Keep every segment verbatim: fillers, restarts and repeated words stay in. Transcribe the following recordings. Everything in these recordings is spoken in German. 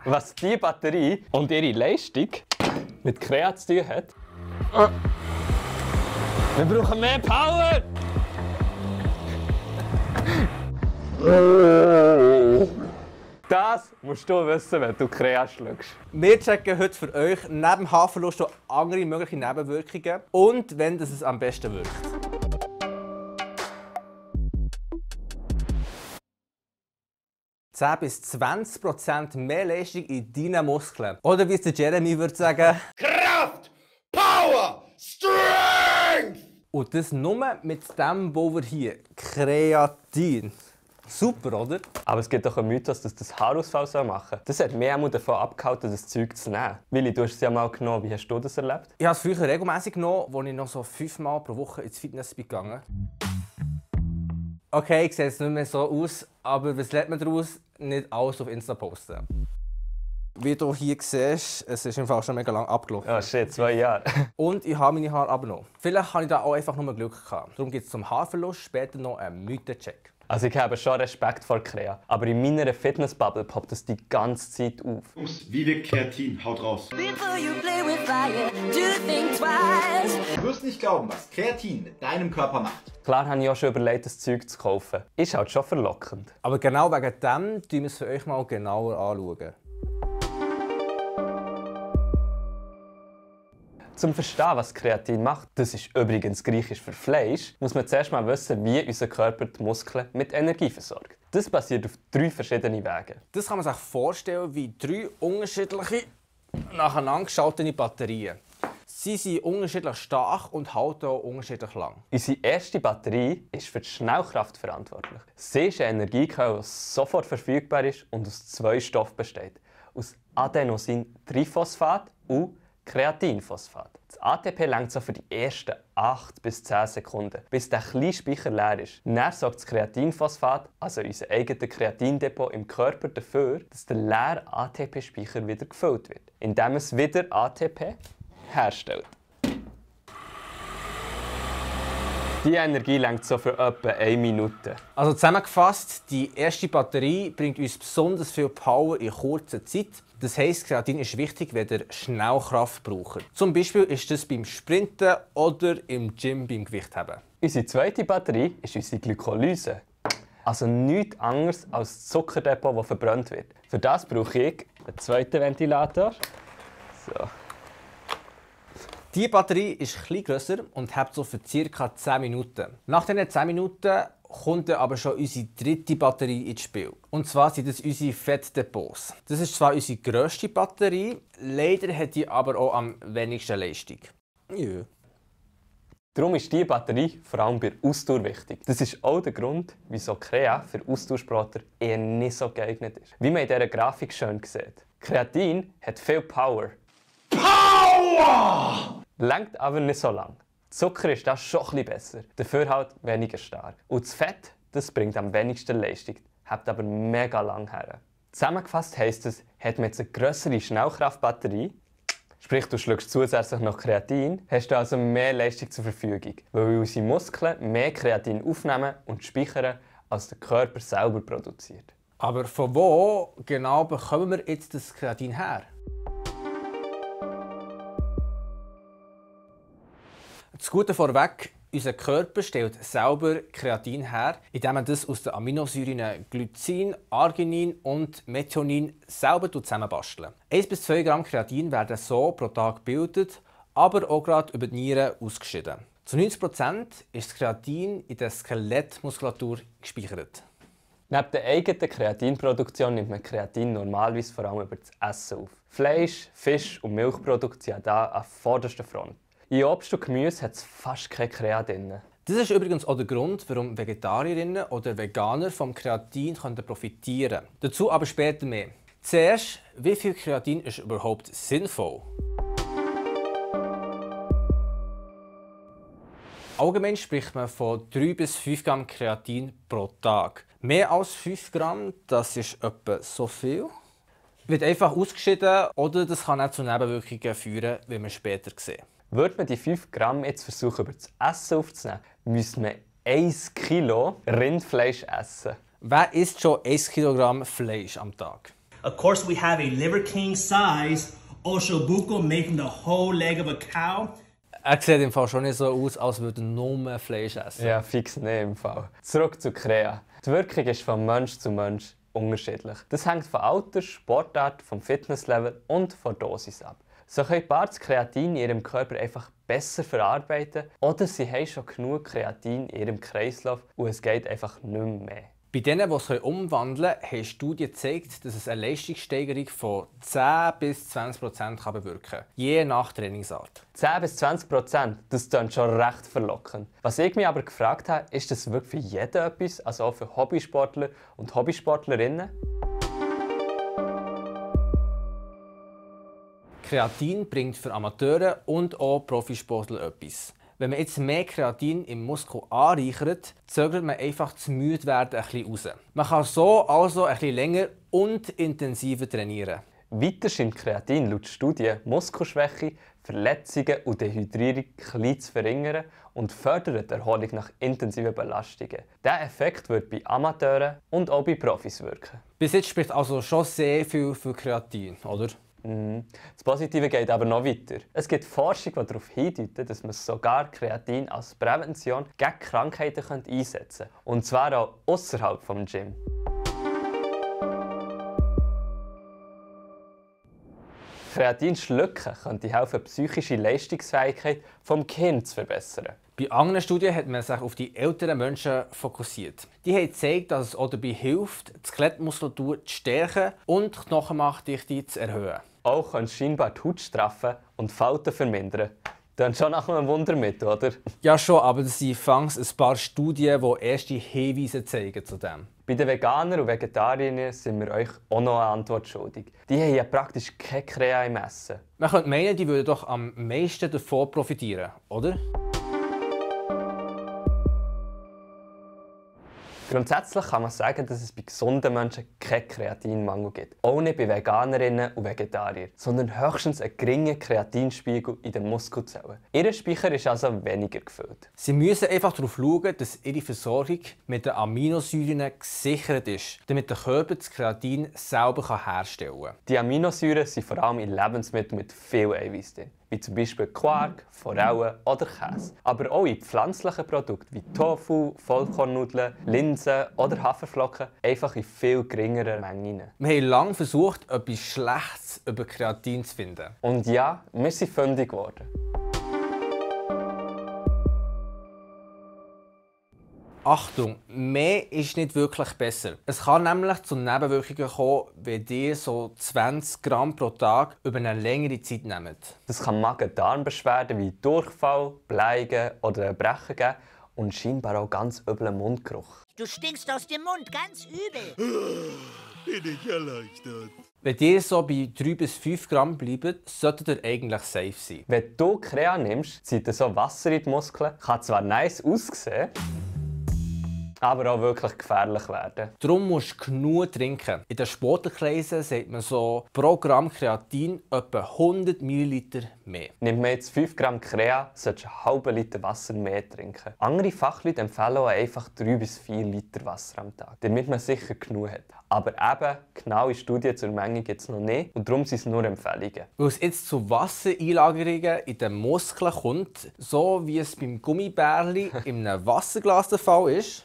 Was diese Batterie und ihre Leistung mit Krea zu tun hat. Wir brauchen mehr Power! Das musst du wissen, wenn du Krea schluckst. Wir checken heute für euch neben Haarverlust noch andere mögliche Nebenwirkungen und wenn das es am besten wirkt. zehn bis zwanzig Prozent mehr Leistung in deinen Muskeln. Oder wie es der Jeremy würde sagen: Kraft! Power! Strength! Und das nur mit dem Pulver hier. Kreatin. Super, oder? Aber es gibt doch einen Mythos, dass das Haarausfall machen soll. Das hat mich auch davon abgehalten, das Zeug zu nehmen. Willi, du hast es ja mal genommen. Wie hast du das erlebt? Ich habe es früher regelmäßig genommen, als ich noch so fünfmal pro Woche ins Fitness bin gegangen. Okay, ich sehe jetzt nicht mehr so aus, aber was lernt man daraus? Nicht alles auf Insta posten. Wie du hier siehst, es ist im Fall schon mega lang abgelaufen. Oh shit, zwei Jahre. Und ich habe meine Haare abgenommen. Vielleicht habe ich da auch einfach nur Glück gehabt. Darum gibt es zum Haarverlust später noch einen Mythencheck. Also ich habe schon Respekt vor Krea, aber in meiner Fitnessbubble poppt das die ganze Zeit auf. Jungs, wie wirkt Kreatin? Haut raus. Before you play with fire, do think twice. Du wirst nicht glauben, was Kreatin mit deinem Körper macht. Klar habe ich auch schon überlegt, das Zeug zu kaufen. Ist halt schon verlockend. Aber genau wegen dem schauen wir es für euch mal genauer anschauen. Zum Verstehen, was Kreatin macht, das ist übrigens griechisch für Fleisch, muss man zuerst mal wissen, wie unser Körper die Muskeln mit Energie versorgt. Das basiert auf drei verschiedenen Wegen. Das kann man sich vorstellen wie drei unterschiedliche, nacheinander geschaltete Batterien. Sie sind unterschiedlich stark und halten auch unterschiedlich lang. Unsere erste Batterie ist für die Schnellkraft verantwortlich. Sie ist eine Energiequelle, die sofort verfügbar ist und aus zwei Stoffen besteht. Aus Adenosin-Triphosphat und Kreatinphosphat. Das A T P reicht so für die ersten acht bis zehn Sekunden, bis der kleine Speicher leer ist. Dann sorgt das Kreatinphosphat, also unser eigenes Kreatindepot im Körper, dafür, dass der leere A T P-Speicher wieder gefüllt wird, indem es wieder A T P herstellt. Die Energie reicht so für etwa eine Minute. Also zusammengefasst, die erste Batterie bringt uns besonders viel Power in kurzer Zeit. Das heisst, Kreatin ist wichtig, wenn ihr Schnellkraft braucht. Zum Beispiel ist das beim Sprinten oder im Gym beim Gewichtheben. Unsere zweite Batterie ist unsere Glykolyse. Also nichts anderes als das Zuckerdepot, das verbrannt wird. Für das brauche ich einen zweiten Ventilator. So. Die Batterie ist etwas grösser und hält so für ca. zehn Minuten. Nach diesen zehn Minuten kommt dann aber schon unsere dritte Batterie ins Spiel. Und zwar sind das unsere Fettdepots. Das ist zwar unsere grösste Batterie, leider hat die aber auch am wenigsten Leistung. Ja. Darum ist diese Batterie vor allem bei Ausdauer wichtig. Das ist auch der Grund, wieso Krea für Ausdauersportler eher nicht so geeignet ist. Wie man in dieser Grafik schön sieht. Kreatin hat viel Power. Power! Langt aber nicht so lang. Zucker ist das schon etwas besser, dafür halt weniger stark. Und das Fett, das bringt am wenigsten Leistung, hebt aber mega lang her. Zusammengefasst heisst es, hat man jetzt eine grössere Schnellkraftbatterie, sprich du schluckst zusätzlich noch Kreatin, hast du also mehr Leistung zur Verfügung, weil unsere Muskeln mehr Kreatin aufnehmen und speichern, als der Körper selber produziert. Aber von wo genau bekommen wir jetzt das Kreatin her? Das Gute vorweg, unser Körper stellt selber Kreatin her, indem man das aus den Aminosäuren Glycin, Arginin und Methionin selber zusammenbastelt. eins bis zwei Gramm Kreatin werden so pro Tag gebildet, aber auch gerade über die Nieren ausgeschieden. Zu neunzig Prozent ist das Kreatin in der Skelettmuskulatur gespeichert. Neben der eigenen Kreatinproduktion nimmt man Kreatin normalerweise vor allem über das Essen auf. Fleisch, Fisch und Milchprodukte sind da an vorderster Front. In Obst und Gemüse hat es fast kein Krea drin. Das ist übrigens auch der Grund, warum Vegetarierinnen oder Veganer vom Kreatin profitieren können. Dazu aber später mehr. Zuerst, wie viel Kreatin ist überhaupt sinnvoll? Allgemein spricht man von drei bis fünf Gramm Kreatin pro Tag. Mehr als fünf Gramm, das ist etwa so viel. Wird einfach ausgeschieden oder das kann auch zu Nebenwirkungen führen, wie wir später sehen. Würde man die fünf Gramm jetzt versuchen, über das Essen aufzunehmen, müsste man ein Kilo Rindfleisch essen. Wer isst schon ein Kilogramm Fleisch am Tag? Of course, we have a Liver King size ossobuco, making the whole leg of a cow. Er sieht im Fall schon nicht so aus, als würde er nur Fleisch essen. Ja, fix nicht im Fall. Zurück zu Krea. Die Wirkung ist von Mensch zu Mensch unterschiedlich. Das hängt von Alter, Sportart, vom Fitnesslevel und von der Dosis ab. So können Paare das Kreatin in ihrem Körper einfach besser verarbeiten oder sie haben schon genug Kreatin in ihrem Kreislauf und es geht einfach nicht mehr. Bei denen, die es umwandeln können, haben Studien gezeigt, dass es eine Leistungssteigerung von zehn bis zwanzig Prozent bewirken kann, je nach Trainingsart. zehn bis zwanzig Prozent, das klingt schon recht verlockend. Was ich mich aber gefragt habe, ist das wirklich für jeden etwas, also auch für Hobbysportler und Hobbysportlerinnen? Kreatin bringt für Amateure und auch Profisportler etwas. Wenn man jetzt mehr Kreatin im Muskel anreichert, zögert man einfach das Müdewerden ein bisschen raus. Man kann so also ein bisschen länger und intensiver trainieren. Weiter scheint Kreatin laut Studien Muskelschwäche, Verletzungen und Dehydrierung klein zu verringern und fördert die Erholung nach intensiven Belastungen. Dieser Effekt wird bei Amateuren und auch bei Profis wirken. Bis jetzt spricht also schon sehr viel für Kreatin, oder? Das Positive geht aber noch weiter. Es gibt Forschung, die darauf hindeutet, dass man sogar Kreatin als Prävention gegen Krankheiten einsetzen könnte. Und zwar auch außerhalb des Gym. Kreatin schlucken könnte helfen, die psychische Leistungsfähigkeit des Gehirns zu verbessern. Bei anderen Studien hat man sich auf die älteren Menschen fokussiert. Die haben gezeigt, dass es auch dabei hilft, die Skelettmuskulatur zu stärken und die Knochenmarkdichte zu erhöhen. Auch kann es scheinbar die Haut straffen und Falten vermindern. Dann schon nach einem Wundermittel, oder? Ja schon, aber das sind fangs ein paar Studien, die erste Hinweise zeigen zu dem. Bei den Veganern und Vegetariern sind wir euch auch noch eine Antwort schuldig. Die haben ja praktisch keine Krea im Essen. Man könnte meinen, die würden doch am meisten davon profitieren, oder? Grundsätzlich kann man sagen, dass es bei gesunden Menschen keinen Kreatinmangel gibt. Auch nicht bei Veganerinnen und Vegetariern, sondern höchstens einen geringen Kreatinspiegel in den Muskelzellen. Ihr Speicher ist also weniger gefüllt. Sie müssen einfach darauf schauen, dass ihre Versorgung mit den Aminosäuren gesichert ist, damit der Körper das Kreatin selber herstellen kann. Die Aminosäuren sind vor allem in Lebensmitteln mit viel Eiweiß drin, wie zum Beispiel Quark, Forellen oder Käse. Aber auch in pflanzlichen Produkten wie Tofu, Vollkornnudeln, Linsen oder Haferflocken einfach in viel geringerer Menge. Wir haben lange versucht, etwas Schlechtes über Kreatin zu finden. Und ja, wir sind fündig geworden. Achtung, mehr ist nicht wirklich besser. Es kann nämlich zu Nebenwirkungen kommen, wenn ihr so zwanzig Gramm pro Tag über eine längere Zeit nehmt. Das kann Magen-Darm-Beschwerden wie Durchfall, Bleigen oder Erbrechen geben und scheinbar auch ganz üblen Mundgeruch. Du stinkst aus dem Mund, ganz übel. Bin ich erleichtert. Wenn ihr so bei drei bis fünf Gramm bleibt, solltet ihr eigentlich safe sein. Wenn du Krea nimmst, zieht er so Wasser in die Muskeln. Kann zwar nice aussehen, aber auch wirklich gefährlich werden. Darum musst du genug trinken. In den Sportlerkreisen sagt man so pro Gramm Kreatin etwa hundert Milliliter mehr. Nimmt man jetzt fünf Gramm Krea, solltest du einen halben Liter Wasser mehr trinken. Andere Fachleute empfehlen auch einfach drei bis vier Liter Wasser am Tag, damit man sicher genug hat. Aber eben, genaue Studien zur Menge gibt es noch nicht und darum sind es nur Empfehlungen. Weil es jetzt zu Wassereinlagerungen in den Muskeln kommt, so wie es beim Gummibärli in einem Wasserglas der Fall ist,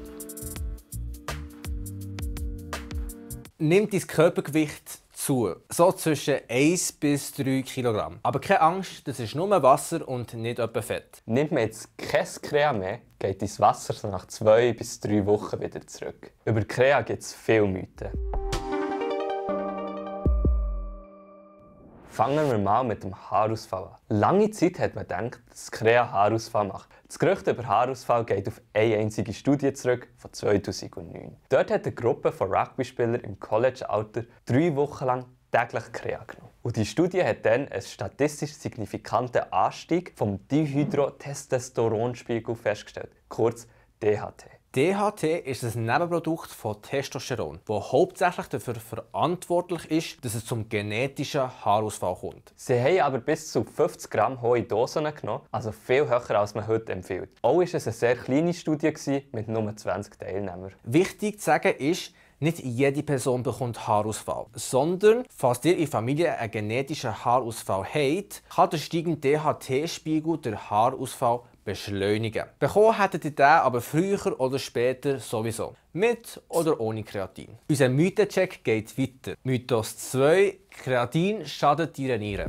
nimmt dein Körpergewicht zu, so zwischen eins bis drei Kilogramm. Aber keine Angst, das ist nur Wasser und nicht etwa Fett. Nimmt man jetzt kein Krea mehr, geht dein Wasser so nach zwei bis drei Wochen wieder zurück. Über Krea gibt es viele Mythen. Fangen wir mal mit dem Haarausfall an. Lange Zeit hat man gedacht, dass Krea Haarausfall macht. Das Gerücht über Haarausfall geht auf eine einzige Studie zurück, von zweitausendneun. Dort hat eine Gruppe von Rugby-Spielern im College-Alter drei Wochen lang täglich Krea genommen. Und die Studie hat dann einen statistisch signifikanten Anstieg vom Dihydrotestosteronspiegel festgestellt, kurz D H T. D H T ist ein Nebenprodukt von Testosteron, das hauptsächlich dafür verantwortlich ist, dass es zum genetischen Haarausfall kommt. Sie haben aber bis zu fünfzig Gramm hohe Dosen genommen, also viel höher als man heute empfiehlt. Auch war es eine sehr kleine Studie mit nur zwanzig Teilnehmern. Wichtig zu sagen ist, Nicht jede Person bekommt Haarausfall, sondern falls ihr in der Familie einen genetischen Haarausfall habt, kann der steigende D H T-Spiegel den Haarausfall beschleunigen. Bekommen hättet ihr den aber früher oder später sowieso. Mit oder ohne Kreatin. Unser Mythencheck geht weiter. Mythos zwei. Kreatin schadet deiner Nieren.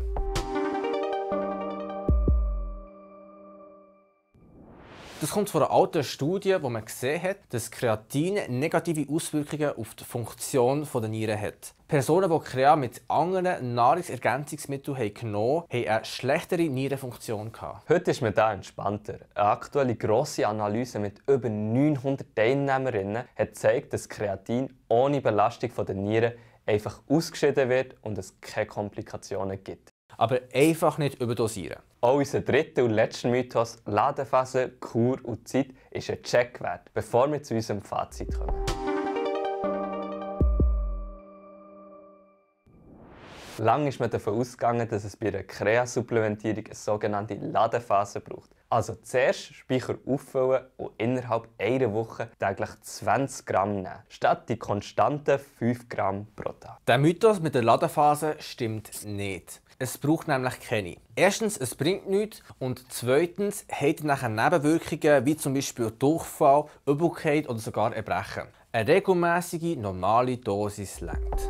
Das kommt von einer alten Studie, wo man gesehen hat, dass Kreatin negative Auswirkungen auf die Funktion der Nieren hat. Personen, die Krea mit anderen Nahrungsergänzungsmitteln genommen haben, hatten eine schlechtere Nierenfunktion. Heute ist man da entspannter. Eine aktuelle grosse Analyse mit über neunhundert Teilnehmerinnen hat gezeigt, dass Kreatin ohne Belastung der Nieren einfach ausgeschieden wird und es keine Komplikationen gibt. Aber einfach nicht überdosieren. Auch unser dritter und letzter Mythos, Ladephase, Kur und Zeit, ist ein Check wert, bevor wir zu unserem Fazit kommen. Lange ist man davon ausgegangen, dass es bei einer Krea-Supplementierung eine sogenannte Ladephase braucht. Also zuerst Speicher auffüllen und innerhalb einer Woche täglich zwanzig Gramm nehmen, statt die konstanten fünf Gramm pro Tag. Der Mythos mit der Ladephase stimmt nicht. Es braucht nämlich keine. Erstens, es bringt nichts und zweitens, hat nachher Nebenwirkungen wie zum Beispiel Durchfall, Übelkeit oder sogar Erbrechen. Eine regelmäßige, normale Dosis reicht.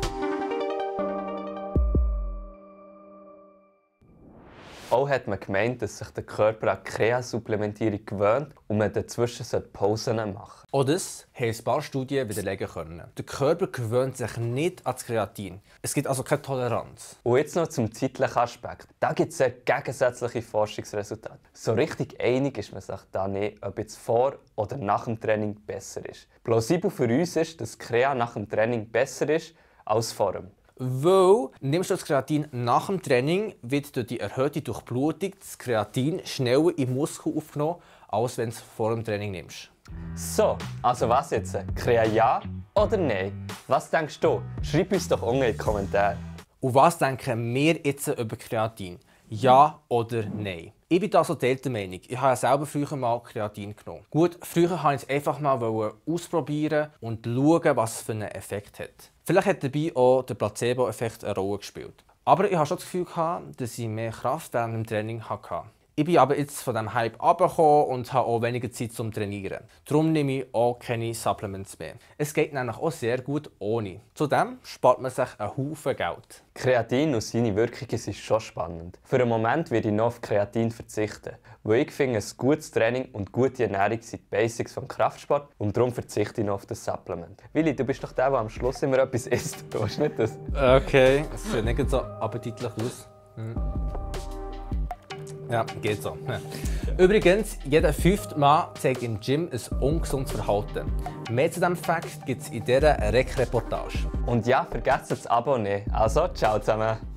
Auch hat man gemeint, dass sich der Körper an Krea-Supplementierung gewöhnt und man dazwischen Pausen machen Auch das haben ein paar Studien widerlegen können. Der Körper gewöhnt sich nicht an das Kreatin. Es gibt also keine Toleranz. Und jetzt noch zum zeitlichen Aspekt. Da gibt es sehr gegensätzliche Forschungsresultate. So richtig einig ist man sich da nicht, ob jetzt vor oder nach dem Training besser ist. Plausibel für uns ist, dass Krea nach dem Training besser ist als vor dem. Weil, nimmst du das Kreatin nach dem Training, wird durch die erhöhte Durchblutung das Kreatin schneller im Muskel aufgenommen, als wenn du es vor dem Training nimmst. So, also was jetzt? Krea ja oder nein? Was denkst du? Schreib uns doch unten in die Kommentare. Und was denken wir jetzt über Kreatin? Ja oder nein? Ich bin da so geteilter Meinung. Ich habe ja selber früher mal Kreatin genommen. Gut, früher wollte ich es einfach mal ausprobieren und schauen, was es für einen Effekt hat. Vielleicht hat dabei auch der Placebo-Effekt eine Rolle gespielt. Aber ich hatte schon das Gefühl, dass ich mehr Kraft während dem Training hatte. Ich bin aber jetzt von diesem Hype runtergekommen und habe auch weniger Zeit zum Trainieren. Darum nehme ich auch keine Supplements mehr. Es geht nämlich auch sehr gut ohne. Zudem spart man sich einen Haufen Geld. Kreatin und seine Wirkungen sind schon spannend. Für einen Moment werde ich noch auf Kreatin verzichten, weil ich finde, ein gutes Training und gute Ernährung sind die Basics vom Kraftsport und darum verzichte ich noch auf das Supplement. Willi, du bist doch der, der am Schluss immer etwas isst. Du hast nicht das? Okay, es sieht nicht so appetitlich aus. Hm. Ja, geht so. Ja. Übrigens, jeder fünfte Mann zeigt im Gym ein ungesundes Verhalten. Mehr zu diesem Fakt gibt es in dieser Rec-Reportage. Und ja, vergesst das Abo nicht. Also, ciao zusammen!